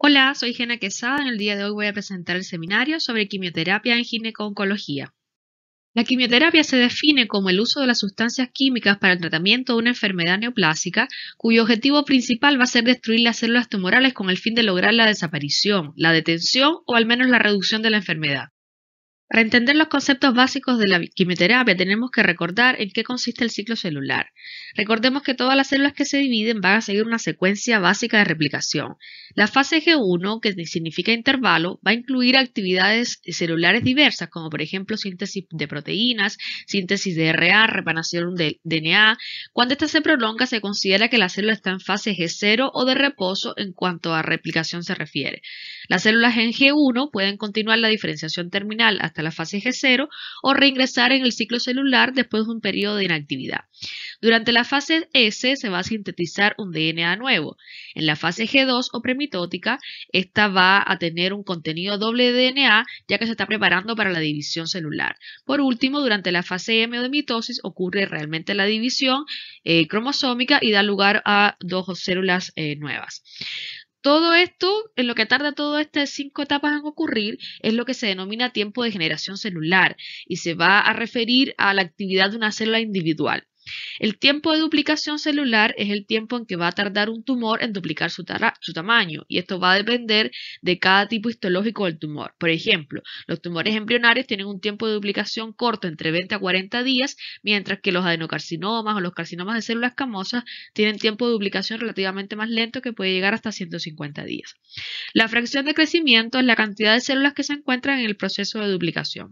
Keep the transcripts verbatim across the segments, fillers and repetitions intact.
Hola, soy Gena Quesada. En el día de hoy voy a presentar el seminario sobre quimioterapia en gineco-oncología. La quimioterapia se define como el uso de las sustancias químicas para el tratamiento de una enfermedad neoplásica cuyo objetivo principal va a ser destruir las células tumorales con el fin de lograr la desaparición, la detención o al menos la reducción de la enfermedad. Para entender los conceptos básicos de la quimioterapia tenemos que recordar en qué consiste el ciclo celular. Recordemos que todas las células que se dividen van a seguir una secuencia básica de replicación. La fase G uno, que significa intervalo, va a incluir actividades celulares diversas, como por ejemplo síntesis de proteínas, síntesis de R N A, reparación de D N A. Cuando esta se prolonga, se considera que la célula está en fase G cero o de reposo en cuanto a replicación se refiere. Las células en G uno pueden continuar la diferenciación terminal hasta la fase G cero o reingresar en el ciclo celular después de un periodo de inactividad. Durante la fase S se va a sintetizar un D N A nuevo. En la fase G dos o premitótica, esta va a tener un contenido doble de D N A ya que se está preparando para la división celular. Por último, durante la fase M o de mitosis ocurre realmente la división eh, cromosómica y da lugar a dos células eh, nuevas. Todo esto, en lo que tarda todas estas cinco etapas en ocurrir, es lo que se denomina tiempo de generación celular y se va a referir a la actividad de una célula individual. El tiempo de duplicación celular es el tiempo en que va a tardar un tumor en duplicar su, su, tamaño y esto va a depender de cada tipo histológico del tumor. Por ejemplo, los tumores embrionarios tienen un tiempo de duplicación corto entre veinte a cuarenta días, mientras que los adenocarcinomas o los carcinomas de células escamosas tienen tiempo de duplicación relativamente más lento que puede llegar hasta ciento cincuenta días. La fracción de crecimiento es la cantidad de células que se encuentran en el proceso de duplicación.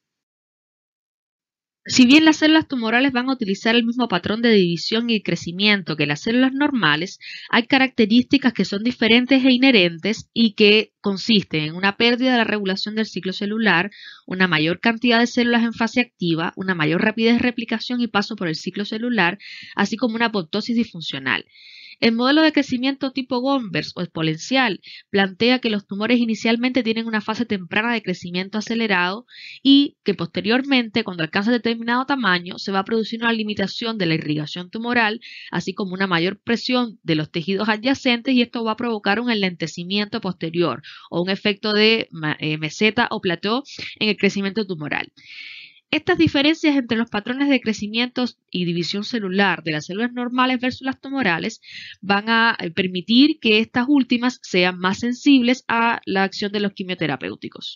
Si bien las células tumorales van a utilizar el mismo patrón de división y crecimiento que las células normales, hay características que son diferentes e inherentes y que consisten en una pérdida de la regulación del ciclo celular, una mayor cantidad de células en fase activa, una mayor rapidez de replicación y paso por el ciclo celular, así como una apoptosis disfuncional. El modelo de crecimiento tipo Gompers o exponencial plantea que los tumores inicialmente tienen una fase temprana de crecimiento acelerado y que posteriormente, cuando alcanzan determinado tamaño, se va a producir una limitación de la irrigación tumoral, así como una mayor presión de los tejidos adyacentes y esto va a provocar un enlentecimiento posterior o un efecto de meseta o plató en el crecimiento tumoral. Estas diferencias entre los patrones de crecimiento y división celular de las células normales versus las tumorales van a permitir que estas últimas sean más sensibles a la acción de los quimioterapéuticos.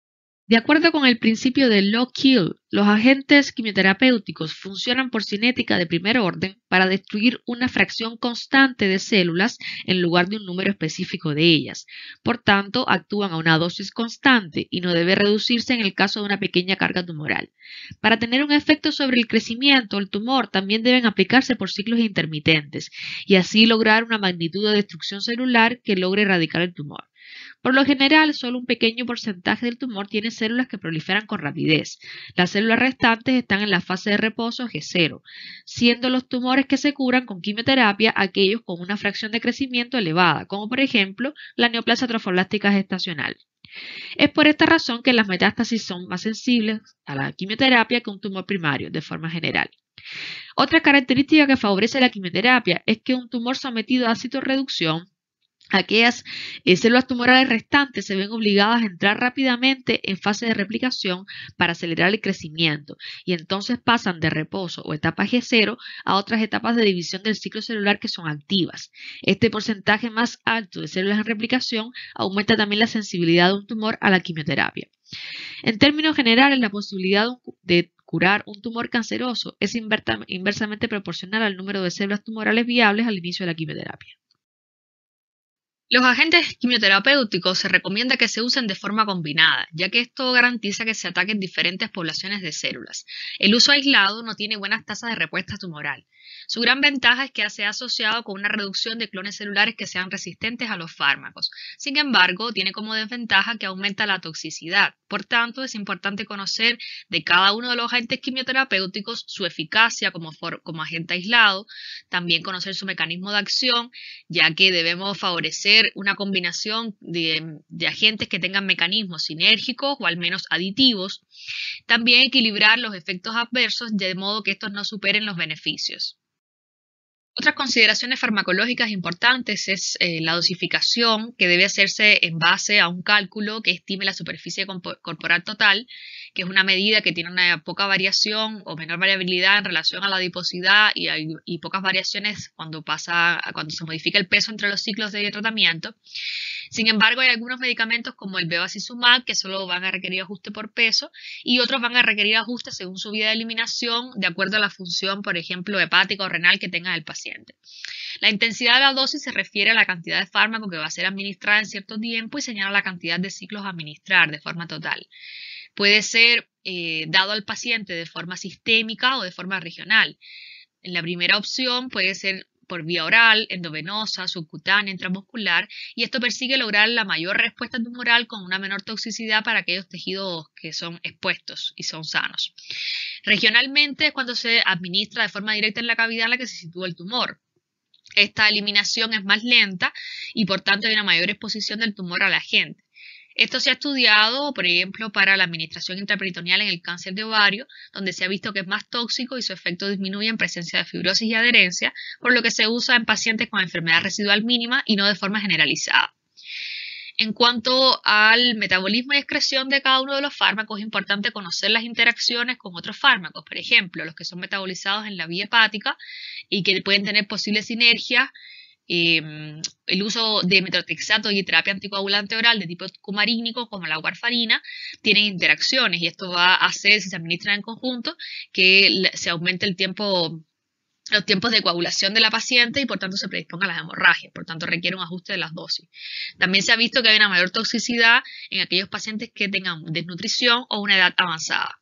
De acuerdo con el principio de Low-Kill, los agentes quimioterapéuticos funcionan por cinética de primer orden para destruir una fracción constante de células en lugar de un número específico de ellas. Por tanto, actúan a una dosis constante y no debe reducirse en el caso de una pequeña carga tumoral. Para tener un efecto sobre el crecimiento del tumor, también deben aplicarse por ciclos intermitentes y así lograr una magnitud de destrucción celular que logre erradicar el tumor. Por lo general, solo un pequeño porcentaje del tumor tiene células que proliferan con rapidez. Las células restantes están en la fase de reposo G cero, siendo los tumores que se curan con quimioterapia aquellos con una fracción de crecimiento elevada, como por ejemplo la neoplasia trofoblástica gestacional. Es por esta razón que las metástasis son más sensibles a la quimioterapia que un tumor primario, de forma general. Otra característica que favorece la quimioterapia es que un tumor sometido a citorreducción, aquellas eh, células tumorales restantes se ven obligadas a entrar rápidamente en fase de replicación para acelerar el crecimiento y entonces pasan de reposo o etapa G cero a otras etapas de división del ciclo celular que son activas. Este porcentaje más alto de células en replicación aumenta también la sensibilidad de un tumor a la quimioterapia. En términos generales, la posibilidad de curar un tumor canceroso es inversamente proporcional al número de células tumorales viables al inicio de la quimioterapia. Los agentes quimioterapéuticos se recomienda que se usen de forma combinada, ya que esto garantiza que se ataquen diferentes poblaciones de células. El uso aislado no tiene buenas tasas de respuesta tumoral. Su gran ventaja es que se ha asociado con una reducción de clones celulares que sean resistentes a los fármacos. Sin embargo, tiene como desventaja que aumenta la toxicidad. Por tanto, es importante conocer de cada uno de los agentes quimioterapéuticos su eficacia como, for, como agente aislado, también conocer su mecanismo de acción, ya que debemos favorecer una combinación de, de agentes que tengan mecanismos sinérgicos o al menos aditivos. También equilibrar los efectos adversos de modo que estos no superen los beneficios. Otras consideraciones farmacológicas importantes es eh, la dosificación, que debe hacerse en base a un cálculo que estime la superficie corporal total, que es una medida que tiene una poca variación o menor variabilidad en relación a la adiposidad y, hay, y pocas variaciones cuando, pasa, cuando se modifica el peso entre los ciclos de tratamiento. Sin embargo, hay algunos medicamentos como el bevacizumab que solo van a requerir ajuste por peso y otros van a requerir ajuste según su vía de eliminación de acuerdo a la función, por ejemplo, hepática o renal que tenga el paciente. La intensidad de la dosis se refiere a la cantidad de fármaco que va a ser administrada en cierto tiempo y señala la cantidad de ciclos a administrar de forma total. Puede ser eh, dado al paciente de forma sistémica o de forma regional. En la primera opción puede ser por vía oral, endovenosa, subcutánea, intramuscular, y esto persigue lograr la mayor respuesta tumoral con una menor toxicidad para aquellos tejidos que son expuestos y son sanos. Regionalmente es cuando se administra de forma directa en la cavidad en la que se sitúa el tumor. Esta eliminación es más lenta y por tanto hay una mayor exposición del tumor al agente. Esto se ha estudiado, por ejemplo, para la administración intraperitoneal en el cáncer de ovario, donde se ha visto que es más tóxico y su efecto disminuye en presencia de fibrosis y adherencia, por lo que se usa en pacientes con enfermedad residual mínima y no de forma generalizada. En cuanto al metabolismo y excreción de cada uno de los fármacos, es importante conocer las interacciones con otros fármacos, por ejemplo, los que son metabolizados en la vía hepática y que pueden tener posibles sinergias. Eh, el uso de metotrexato y terapia anticoagulante oral de tipo cumarínico como la warfarina tienen interacciones y esto va a hacer, si se administran en conjunto, que se aumente el tiempo, los tiempos de coagulación de la paciente y por tanto se predisponga a las hemorragias, por tanto requiere un ajuste de las dosis. También se ha visto que hay una mayor toxicidad en aquellos pacientes que tengan desnutrición o una edad avanzada.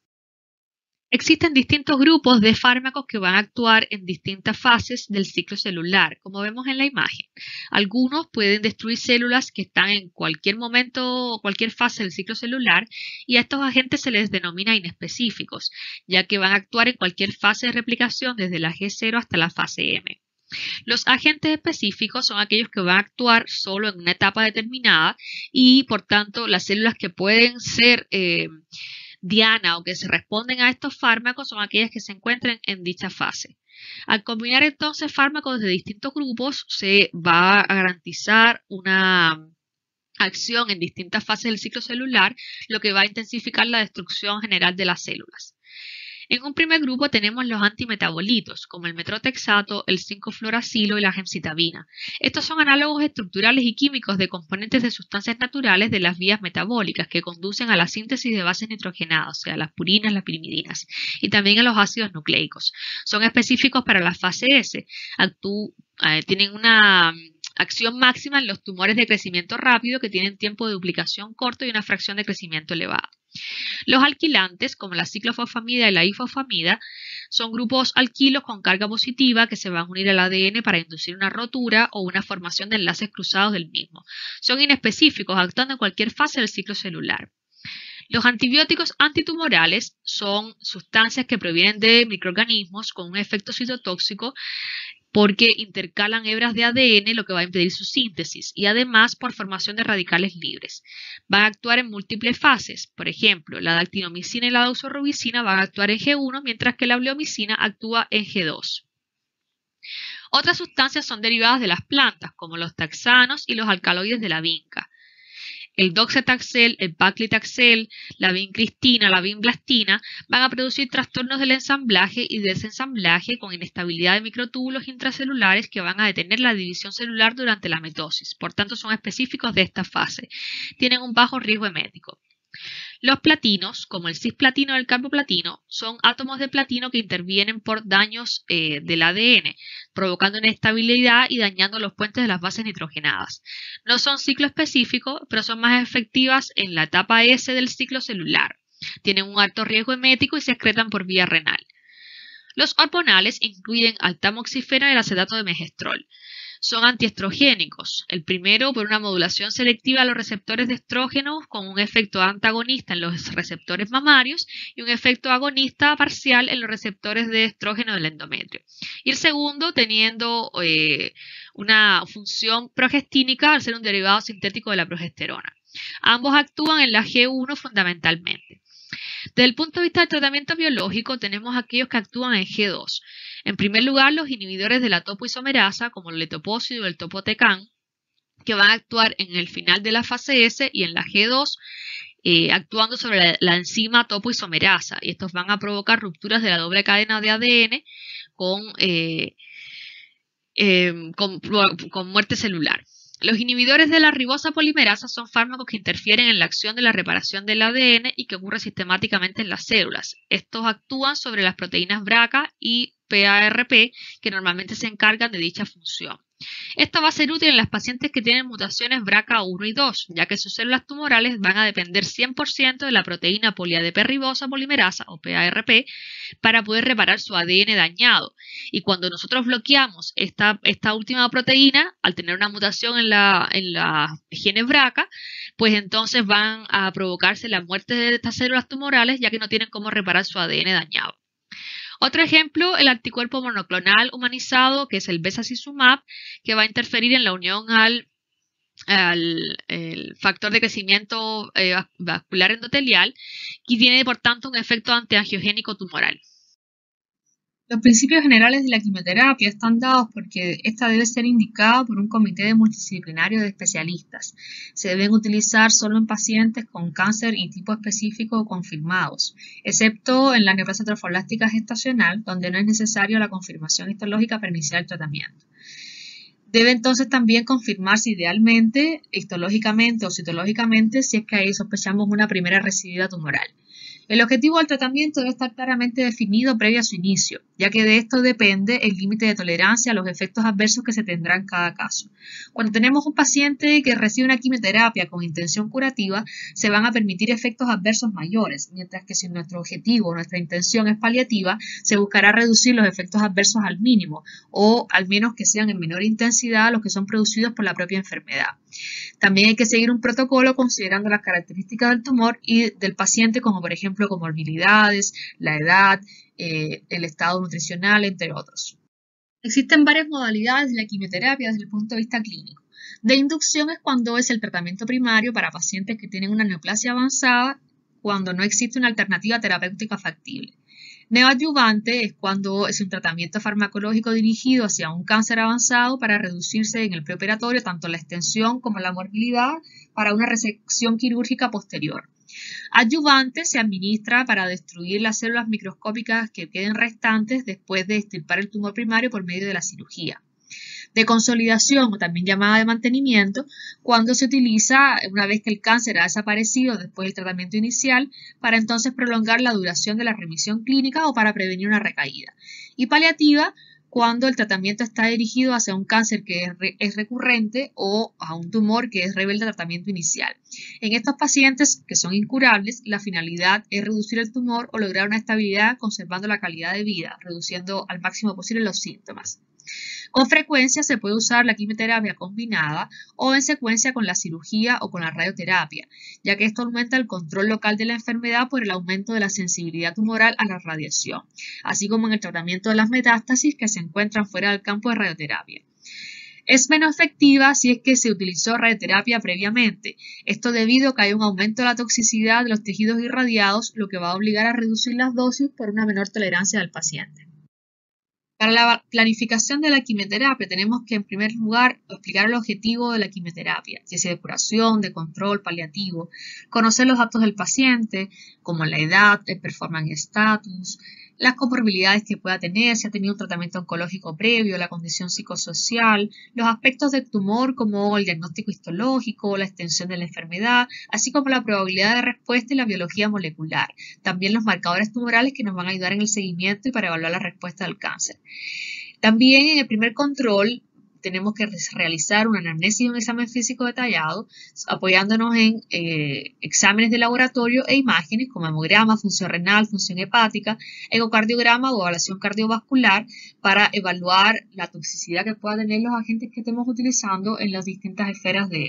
Existen distintos grupos de fármacos que van a actuar en distintas fases del ciclo celular, como vemos en la imagen. Algunos pueden destruir células que están en cualquier momento o cualquier fase del ciclo celular y a estos agentes se les denomina inespecíficos, ya que van a actuar en cualquier fase de replicación desde la G cero hasta la fase M. Los agentes específicos son aquellos que van a actuar solo en una etapa determinada y, por tanto, las células que pueden ser eh, diana o que se responden a estos fármacos son aquellas que se encuentren en dicha fase. Al combinar entonces fármacos de distintos grupos se va a garantizar una acción en distintas fases del ciclo celular, lo que va a intensificar la destrucción general de las células. En un primer grupo tenemos los antimetabolitos, como el metotrexato, el cinco fluoracilo y la gemcitabina. Estos son análogos estructurales y químicos de componentes de sustancias naturales de las vías metabólicas que conducen a la síntesis de bases nitrogenadas, o sea, las purinas, las pirimidinas, y también a los ácidos nucleicos. Son específicos para la fase S. Actú, eh, tienen una acción máxima en los tumores de crecimiento rápido que tienen tiempo de duplicación corto y una fracción de crecimiento elevada. Los alquilantes, como la ciclofosfamida y la ifosfamida, son grupos alquilos con carga positiva que se van a unir al A D N para inducir una rotura o una formación de enlaces cruzados del mismo. Son inespecíficos, actuando en cualquier fase del ciclo celular. Los antibióticos antitumorales son sustancias que provienen de microorganismos con un efecto citotóxico porque intercalan hebras de A D N, lo que va a impedir su síntesis, y además por formación de radicales libres. Van a actuar en múltiples fases. Por ejemplo, la dactinomicina y la doxorubicina van a actuar en G uno, mientras que la bleomicina actúa en G dos. Otras sustancias son derivadas de las plantas, como los taxanos y los alcaloides de la vinca. El doxetaxel, el paclitaxel, la vincristina, la vinblastina van a producir trastornos del ensamblaje y desensamblaje con inestabilidad de microtúbulos intracelulares que van a detener la división celular durante la mitosis. Por tanto, son específicos de esta fase. Tienen un bajo riesgo emético. Los platinos, como el cisplatino o el carboplatino, son átomos de platino que intervienen por daños eh, del A D N, provocando inestabilidad y dañando los puentes de las bases nitrogenadas. No son ciclo específicos, pero son más efectivas en la etapa S del ciclo celular. Tienen un alto riesgo emético y se excretan por vía renal. Los hormonales incluyen al tamoxifeno y el acetato de megestrol. Son antiestrogénicos. El primero por una modulación selectiva a los receptores de estrógeno con un efecto antagonista en los receptores mamarios y un efecto agonista parcial en los receptores de estrógeno del endometrio. Y el segundo teniendo eh, una función progestínica al ser un derivado sintético de la progesterona. Ambos actúan en la G uno fundamentalmente. Desde el punto de vista del tratamiento biológico tenemos aquellos que actúan en G dos. En primer lugar, los inhibidores de la topoisomerasa, como el letopósido o el topotecan, que van a actuar en el final de la fase S y en la G dos, eh, actuando sobre la, la enzima topoisomerasa. Y estos van a provocar rupturas de la doble cadena de A D N con, eh, eh, con, con muerte celular. Los inhibidores de la ribosa polimerasa son fármacos que interfieren en la acción de la reparación del A D N y que ocurre sistemáticamente en las células. Estos actúan sobre las proteínas B R C A y P A R P, que normalmente se encargan de dicha función. Esto va a ser útil en las pacientes que tienen mutaciones B R C A uno y dos, ya que sus células tumorales van a depender cien por ciento de la proteína poli-A D P ribosa polimerasa o P A R P para poder reparar su A D N dañado. Y cuando nosotros bloqueamos esta, esta última proteína, al tener una mutación en la, en la genes B R C A, pues entonces van a provocarse la muerte de estas células tumorales, ya que no tienen cómo reparar su A D N dañado. Otro ejemplo, el anticuerpo monoclonal humanizado, que es el Bevacizumab, que va a interferir en la unión al, al el factor de crecimiento eh, vascular endotelial y tiene, por tanto, un efecto antiangiogénico tumoral. Los principios generales de la quimioterapia están dados porque esta debe ser indicada por un comité multidisciplinario de especialistas. Se deben utilizar solo en pacientes con cáncer y tipo específico confirmados, excepto en la neoplasia trofoblástica gestacional, donde no es necesario la confirmación histológica para iniciar el tratamiento. Debe entonces también confirmarse idealmente, histológicamente o citológicamente, si es que ahí sospechamos una primera recidiva tumoral. El objetivo del tratamiento debe estar claramente definido previo a su inicio, ya que de esto depende el límite de tolerancia a los efectos adversos que se tendrá en cada caso. Cuando tenemos un paciente que recibe una quimioterapia con intención curativa, se van a permitir efectos adversos mayores, mientras que si nuestro objetivo, nuestra intención es paliativa, se buscará reducir los efectos adversos al mínimo, o al menos que sean en menor intensidad a los que son producidos por la propia enfermedad. También hay que seguir un protocolo considerando las características del tumor y del paciente, como por ejemplo comorbilidades, la edad, eh, el estado nutricional, entre otros. Existen varias modalidades de la quimioterapia desde el punto de vista clínico. De inducción es cuando es el tratamiento primario para pacientes que tienen una neoplasia avanzada, cuando no existe una alternativa terapéutica factible. Neoadyuvante es cuando es un tratamiento farmacológico dirigido hacia un cáncer avanzado para reducirse en el preoperatorio tanto la extensión como la morbilidad para una resección quirúrgica posterior. Adyuvante se administra para destruir las células microscópicas que queden restantes después de extirpar el tumor primario por medio de la cirugía. De consolidación, o también llamada de mantenimiento, cuando se utiliza una vez que el cáncer ha desaparecido después del tratamiento inicial, para entonces prolongar la duración de la remisión clínica o para prevenir una recaída. Y paliativa, cuando el tratamiento está dirigido hacia un cáncer que es, re es recurrente o a un tumor que es rebelde al tratamiento inicial. En estos pacientes que son incurables, la finalidad es reducir el tumor o lograr una estabilidad conservando la calidad de vida, reduciendo al máximo posible los síntomas. Con frecuencia se puede usar la quimioterapia combinada o en secuencia con la cirugía o con la radioterapia, ya que esto aumenta el control local de la enfermedad por el aumento de la sensibilidad tumoral a la radiación, así como en el tratamiento de las metástasis que se encuentran fuera del campo de radioterapia. Es menos efectiva si es que se utilizó radioterapia previamente, esto debido a que hay un aumento de la toxicidad de los tejidos irradiados, lo que va a obligar a reducir las dosis por una menor tolerancia del paciente. Para la planificación de la quimioterapia tenemos que en primer lugar explicar el objetivo de la quimioterapia, si es de curación, de control, paliativo, conocer los datos del paciente, como la edad, el performance status, las comorbilidades que pueda tener, si ha tenido un tratamiento oncológico previo, la condición psicosocial, los aspectos del tumor como el diagnóstico histológico, la extensión de la enfermedad, así como la probabilidad de respuesta y la biología molecular. También los marcadores tumorales que nos van a ayudar en el seguimiento y para evaluar la respuesta del cáncer. También en el primer control tenemos que realizar una anamnesis y un examen físico detallado, apoyándonos en eh, exámenes de laboratorio e imágenes como hemograma, función renal, función hepática, ecocardiograma o evaluación cardiovascular para evaluar la toxicidad que puedan tener los agentes que estemos utilizando en las distintas esferas de,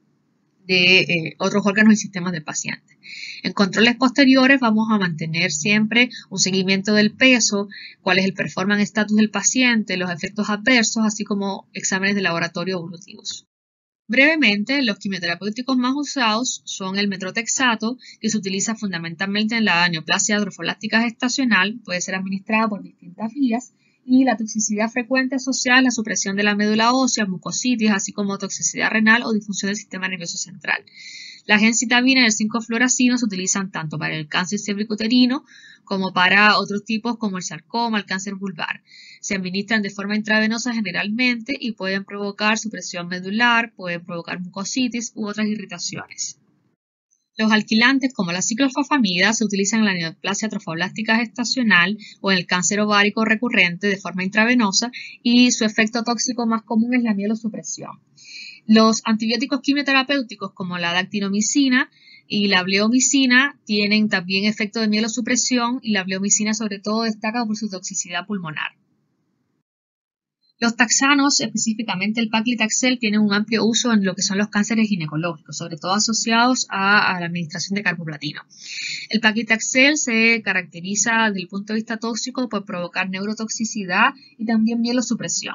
de eh, otros órganos y sistemas del paciente. En controles posteriores vamos a mantener siempre un seguimiento del peso, cuál es el performance status del paciente, los efectos adversos, así como exámenes de laboratorio evolutivos. Brevemente, los quimioterapéuticos más usados son el metrotexato, que se utiliza fundamentalmente en la neoplasia trofoblástica gestacional, puede ser administrado por distintas vías, y la toxicidad frecuente asociada a la supresión de la médula ósea, mucositis, así como toxicidad renal o disfunción del sistema nervioso central. La gencitabina y el cinco fluoracino se utilizan tanto para el cáncer cervicuterino como para otros tipos como el sarcoma, el cáncer vulvar. Se administran de forma intravenosa generalmente y pueden provocar supresión medular, pueden provocar mucositis u otras irritaciones. Los alquilantes, como la ciclofosfamida, se utilizan en la neoplasia trofoblástica gestacional o en el cáncer ovárico recurrente de forma intravenosa y su efecto tóxico más común es la mielosupresión. Los antibióticos quimioterapéuticos como la dactinomicina y la bleomicina tienen también efecto de mielosupresión y la bleomicina sobre todo destaca por su toxicidad pulmonar. Los taxanos, específicamente el paclitaxel, tienen un amplio uso en lo que son los cánceres ginecológicos, sobre todo asociados a, a la administración de carboplatino. El paclitaxel se caracteriza desde el punto de vista tóxico por provocar neurotoxicidad y también mielosupresión.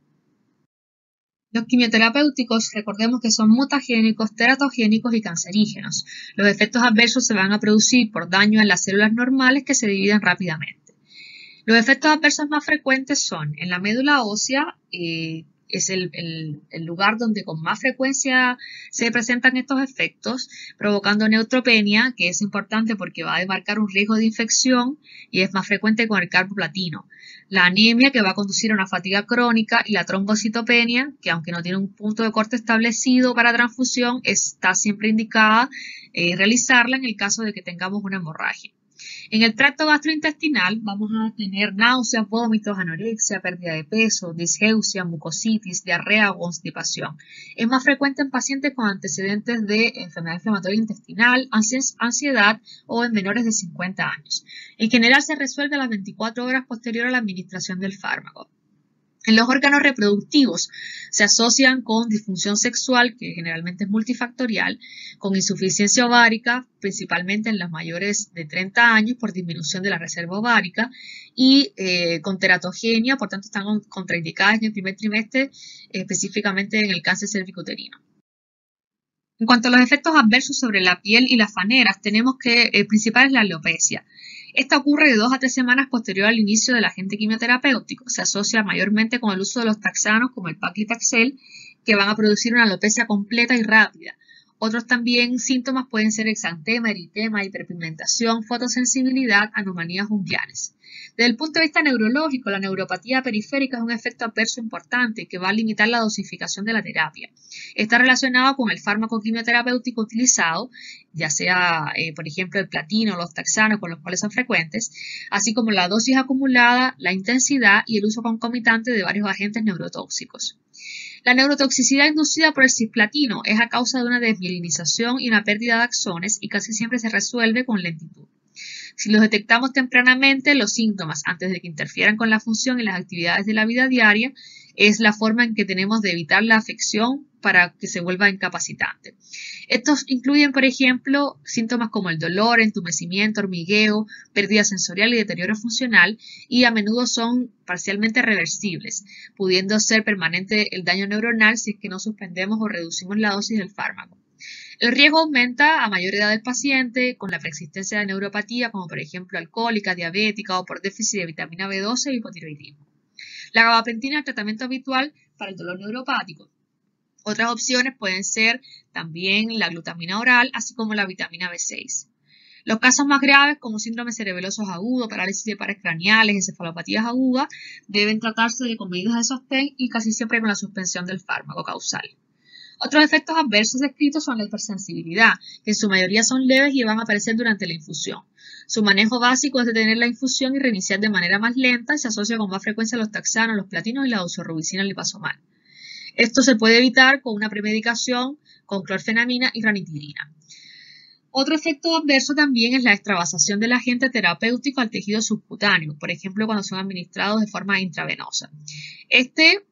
Los quimioterapéuticos, recordemos que son mutagénicos, teratogénicos y cancerígenos. Los efectos adversos se van a producir por daño en las células normales que se dividen rápidamente. Los efectos adversos más frecuentes son en la médula ósea, eh, es el, el, el lugar donde con más frecuencia se presentan estos efectos, provocando neutropenia, que es importante porque va a demarcar un riesgo de infección y es más frecuente con el carboplatino. La anemia, que va a conducir a una fatiga crónica, y la trombocitopenia, que aunque no tiene un punto de corte establecido para transfusión, está siempre indicada eh, realizarla en el caso de que tengamos una hemorragia. En el tracto gastrointestinal vamos a tener náuseas, vómitos, anorexia, pérdida de peso, disgeusia, mucositis, diarrea o constipación. Es más frecuente en pacientes con antecedentes de enfermedad inflamatoria intestinal, ansiedad o en menores de cincuenta años. En general se resuelve a las veinticuatro horas posterior a la administración del fármaco. En los órganos reproductivos se asocian con disfunción sexual, que generalmente es multifactorial, con insuficiencia ovárica, principalmente en las mayores de treinta años por disminución de la reserva ovárica, y eh, con teratogenia, por tanto están contraindicadas en el primer trimestre, específicamente en el cáncer cervicuterino. En cuanto a los efectos adversos sobre la piel y las faneras, tenemos que el principal es la alopecia. Esta ocurre de dos a tres semanas posterior al inicio del agente quimioterapéutico. Se asocia mayormente con el uso de los taxanos como el paclitaxel, que van a producir una alopecia completa y rápida. Otros también síntomas pueden ser exantema, eritema, hiperpigmentación, fotosensibilidad, anomalías unguiales. Desde el punto de vista neurológico, la neuropatía periférica es un efecto adverso importante que va a limitar la dosificación de la terapia. Está relacionado con el fármaco quimioterapéutico utilizado, ya sea, eh, por ejemplo, el platino o los taxanos, con los cuales son frecuentes, así como la dosis acumulada, la intensidad y el uso concomitante de varios agentes neurotóxicos. La neurotoxicidad inducida por el cisplatino es a causa de una desmielinización y una pérdida de axones y casi siempre se resuelve con lentitud. Si los detectamos tempranamente, los síntomas, antes de que interfieran con la función y las actividades de la vida diaria, es la forma en que tenemos de evitar la afección para que se vuelva incapacitante. Estos incluyen, por ejemplo, síntomas como el dolor, entumecimiento, hormigueo, pérdida sensorial y deterioro funcional, y a menudo son parcialmente reversibles, pudiendo ser permanente el daño neuronal si es que no suspendemos o reducimos la dosis del fármaco. El riesgo aumenta a mayor edad del paciente con la preexistencia de neuropatía, como por ejemplo alcohólica, diabética o por déficit de vitamina B doce y hipotiroidismo. La gabapentina es el tratamiento habitual para el dolor neuropático. Otras opciones pueden ser también la glutamina oral, así como la vitamina B seis. Los casos más graves, como síndrome cerebelosos agudos, parálisis de pares craneales, encefalopatías agudas, deben tratarse de con medidas de sostén y casi siempre con la suspensión del fármaco causal. Otros efectos adversos descritos son la hipersensibilidad, que en su mayoría son leves y van a aparecer durante la infusión. Su manejo básico es detener la infusión y reiniciar de manera más lenta y se asocia con más frecuencia a los taxanos, los platinos y la doxorubicina lipazomal. Esto se puede evitar con una premedicación con clorfenamina y ranitidina. Otro efecto adverso también es la extravasación del agente terapéutico al tejido subcutáneo, por ejemplo cuando son administrados de forma intravenosa. Este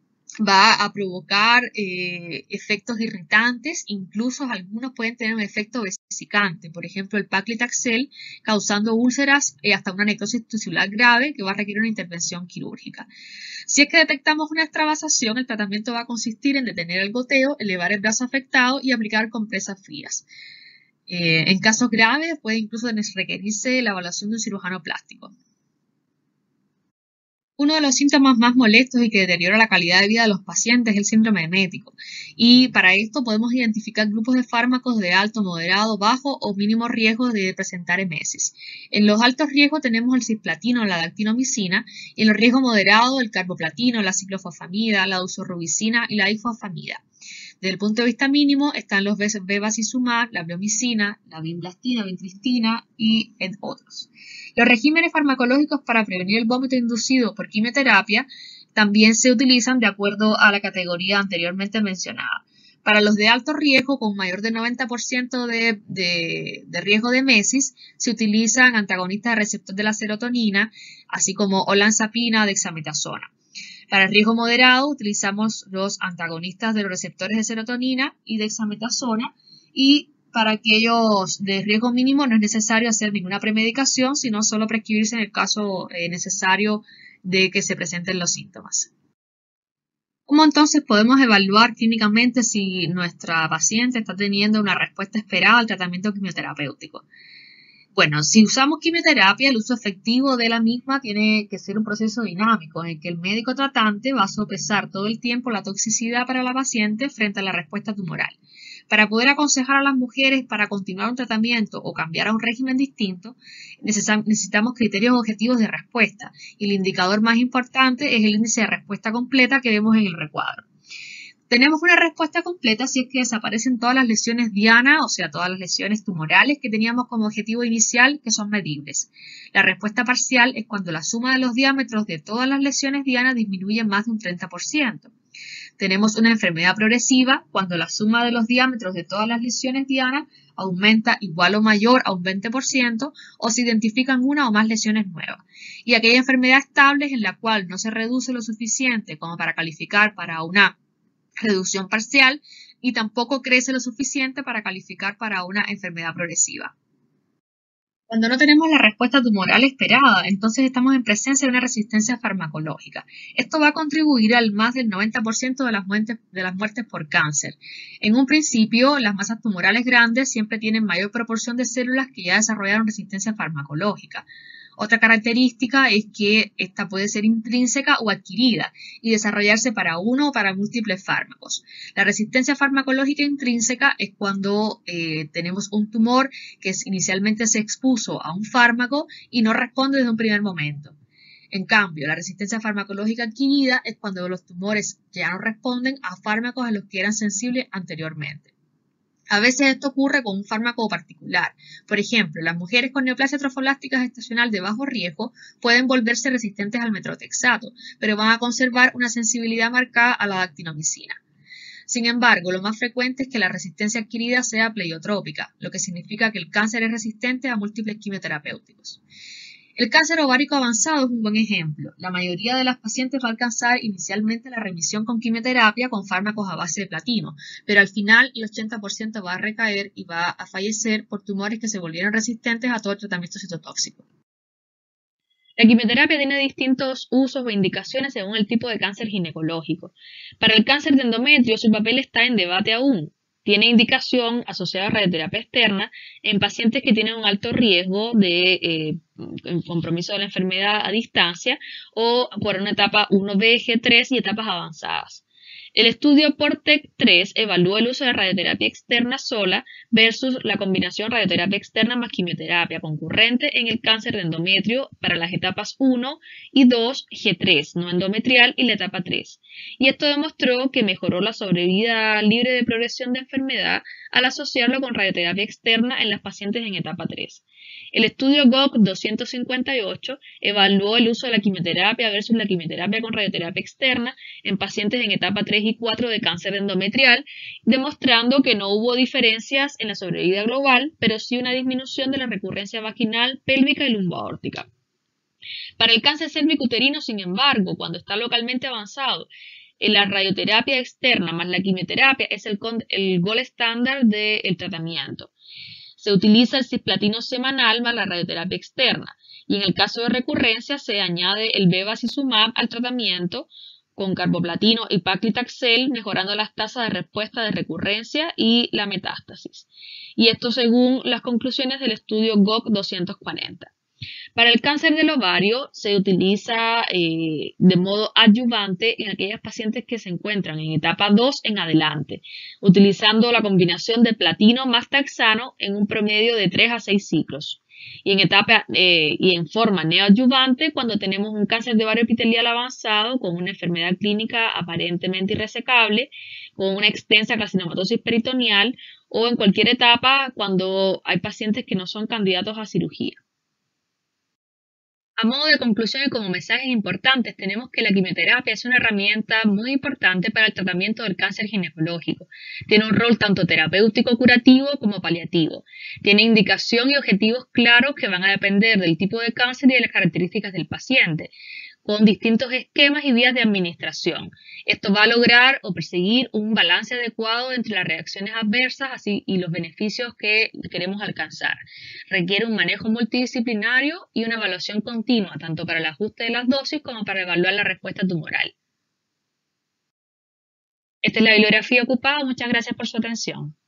va a provocar eh, efectos irritantes, incluso algunos pueden tener un efecto vesicante, por ejemplo el paclitaxel causando úlceras y hasta una necrosis tisular grave que va a requerir una intervención quirúrgica. Si es que detectamos una extravasación, el tratamiento va a consistir en detener el goteo, elevar el brazo afectado y aplicar compresas frías. Eh, en casos graves puede incluso requerirse la evaluación de un cirujano plástico. Uno de los síntomas más molestos y que deteriora la calidad de vida de los pacientes es el síndrome emético. Y para esto podemos identificar grupos de fármacos de alto, moderado, bajo o mínimo riesgo de presentar emesis. En los altos riesgos tenemos el cisplatino, la dactinomicina, y en los riesgos moderados el carboplatino, la ciclofosfamida, la doxorubicina y la ifosfamida. Desde el punto de vista mínimo están los bevacizumab, la bleomicina, la vinblastina, vincristina y entre otros. Los regímenes farmacológicos para prevenir el vómito inducido por quimioterapia también se utilizan de acuerdo a la categoría anteriormente mencionada. Para los de alto riesgo, con mayor de noventa por ciento de, de, de riesgo de emesis, se utilizan antagonistas de receptor de la serotonina, así como olanzapina, dexametasona. Para el riesgo moderado, utilizamos los antagonistas de los receptores de serotonina y dexametasona, y para aquellos de riesgo mínimo no es necesario hacer ninguna premedicación, sino solo prescribirse en el caso eh, necesario de que se presenten los síntomas. ¿Cómo entonces podemos evaluar clínicamente si nuestra paciente está teniendo una respuesta esperada al tratamiento quimioterapéutico? Bueno, si usamos quimioterapia, el uso efectivo de la misma tiene que ser un proceso dinámico en el que el médico tratante va a sopesar todo el tiempo la toxicidad para la paciente frente a la respuesta tumoral. Para poder aconsejar a las mujeres para continuar un tratamiento o cambiar a un régimen distinto, necesitamos criterios objetivos de respuesta, y el indicador más importante es el índice de respuesta completa que vemos en el recuadro. Tenemos una respuesta completa si es que desaparecen todas las lesiones diana, o sea, todas las lesiones tumorales que teníamos como objetivo inicial, que son medibles. La respuesta parcial es cuando la suma de los diámetros de todas las lesiones diana disminuye más de un treinta por ciento. Tenemos una enfermedad progresiva cuando la suma de los diámetros de todas las lesiones diana aumenta igual o mayor a un veinte por ciento, o se identifican una o más lesiones nuevas. Y aquella enfermedad estable en la cual no se reduce lo suficiente como para calificar para una reducción parcial y tampoco crece lo suficiente para calificar para una enfermedad progresiva. Cuando no tenemos la respuesta tumoral esperada, entonces estamos en presencia de una resistencia farmacológica. Esto va a contribuir al más del noventa por ciento de las muertes, de las muertes por cáncer. En un principio, las masas tumorales grandes siempre tienen mayor proporción de células que ya desarrollaron resistencia farmacológica. Otra característica es que esta puede ser intrínseca o adquirida y desarrollarse para uno o para múltiples fármacos. La resistencia farmacológica intrínseca es cuando eh, tenemos un tumor que es, inicialmente se expuso a un fármaco y no responde desde un primer momento. En cambio, la resistencia farmacológica adquirida es cuando los tumores ya no responden a fármacos a los que eran sensibles anteriormente. A veces esto ocurre con un fármaco particular. Por ejemplo, las mujeres con neoplasia trofoblástica gestacional de bajo riesgo pueden volverse resistentes al metrotexato, pero van a conservar una sensibilidad marcada a la dactinomicina. Sin embargo, lo más frecuente es que la resistencia adquirida sea pleiotrópica, lo que significa que el cáncer es resistente a múltiples quimioterapéuticos. El cáncer ovárico avanzado es un buen ejemplo. La mayoría de las pacientes va a alcanzar inicialmente la remisión con quimioterapia con fármacos a base de platino, pero al final el ochenta por ciento va a recaer y va a fallecer por tumores que se volvieron resistentes a todo el tratamiento citotóxico. La quimioterapia tiene distintos usos o indicaciones según el tipo de cáncer ginecológico. Para el cáncer de endometrio, su papel está en debate aún. Tiene indicación asociada a radioterapia externa en pacientes que tienen un alto riesgo de eh, compromiso de la enfermedad a distancia o por una etapa uno B G tres y etapas avanzadas. El estudio PORTEC tres evalúa el uso de radioterapia externa sola versus la combinación radioterapia externa más quimioterapia concurrente en el cáncer de endometrio para las etapas uno y dos G tres, no endometrial, y la etapa tres. Y esto demostró que mejoró la sobrevida libre de progresión de enfermedad al asociarlo con radioterapia externa en las pacientes en etapa tres. El estudio G O C doscientos cincuenta y ocho evaluó el uso de la quimioterapia versus la quimioterapia con radioterapia externa en pacientes en etapa tres y cuatro de cáncer endometrial, demostrando que no hubo diferencias en la sobrevida global, pero sí una disminución de la recurrencia vaginal, pélvica y lumboaórtica. Para el cáncer cervicuterino, sin embargo, cuando está localmente avanzado, la radioterapia externa más la quimioterapia es el, el gold estándar del tratamiento. Se utiliza el cisplatino semanal más la radioterapia externa, y en el caso de recurrencia se añade el bevacizumab al tratamiento con carboplatino y paclitaxel, mejorando las tasas de respuesta de recurrencia y la metástasis. Y esto según las conclusiones del estudio G O C doscientos cuarenta. Para el cáncer del ovario se utiliza eh, de modo adyuvante en aquellas pacientes que se encuentran en etapa dos en adelante, utilizando la combinación de platino más taxano en un promedio de tres a seis ciclos. Y en etapa eh, y en forma neoadyuvante cuando tenemos un cáncer de ovario epitelial avanzado con una enfermedad clínica aparentemente irresecable, con una extensa carcinomatosis peritoneal o en cualquier etapa cuando hay pacientes que no son candidatos a cirugía. A modo de conclusión y como mensajes importantes, tenemos que la quimioterapia es una herramienta muy importante para el tratamiento del cáncer ginecológico. Tiene un rol tanto terapéutico curativo como paliativo. Tiene indicación y objetivos claros que van a depender del tipo de cáncer y de las características del paciente, con distintos esquemas y vías de administración. Esto va a lograr o perseguir un balance adecuado entre las reacciones adversas así, y los beneficios que queremos alcanzar. Requiere un manejo multidisciplinario y una evaluación continua, tanto para el ajuste de las dosis como para evaluar la respuesta tumoral. Esta es la bibliografía ocupada. Muchas gracias por su atención.